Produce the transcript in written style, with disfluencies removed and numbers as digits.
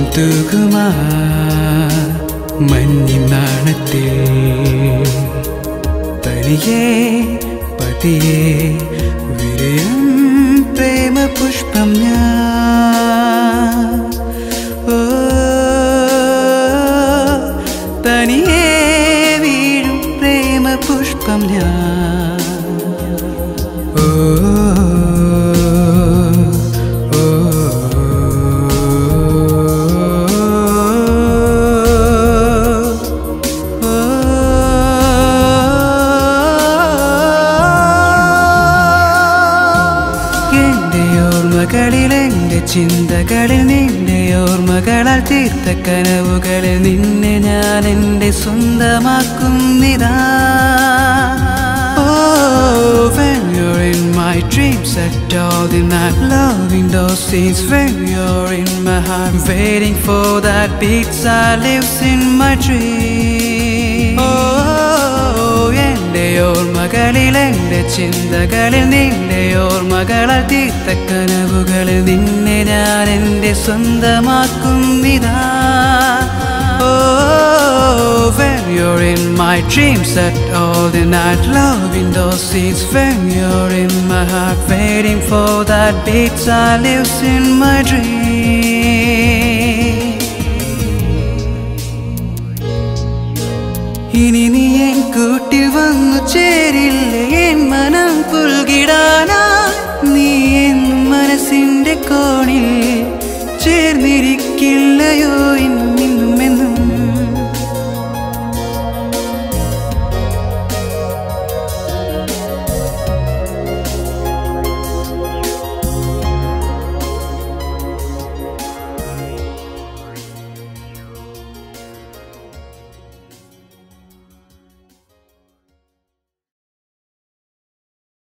തൂകുമാ മഞ്ഞിനാണത്തിൽ തനിയേ പതിയെ വിരയം പ്രേമ പുഷ്പം ഞാൻ തനിയേ വീഴും പ്രേമ പുഷ്പം ഞാൻ ചിന്തകളിൽ നിന്റെ ഓർമ്മകളാൽ തീർത്ത കനവുകളിൽ നിന്നെ ഞാൻ എൻ്റെ സ്വന്തമാക്കുന്നിതാ When you're in my dreams at all the night, loving those scenes. When you're in my heart, waiting for that beat that lives in my dream. എൻ്റെ ഓർമ്മകളിൽ എൻ്റെ ചിന്തകളിൽ നിന്റെ ഓർമ്മകളാൽ തീർത്ത കനവുകളിൽ നിന്നെ ഞാൻ എൻ്റെ സ്വന്തമാക്കുന്നിതാ When you're in my dreams at all the night, loving those scenes. When you're in my heart, waiting for that beat that lives in my dream. ഇനി നീ എൻ കൂട്ടിൽ വന്നു ചേരില്ലേ എൻ മനം പുൽകിടാനാ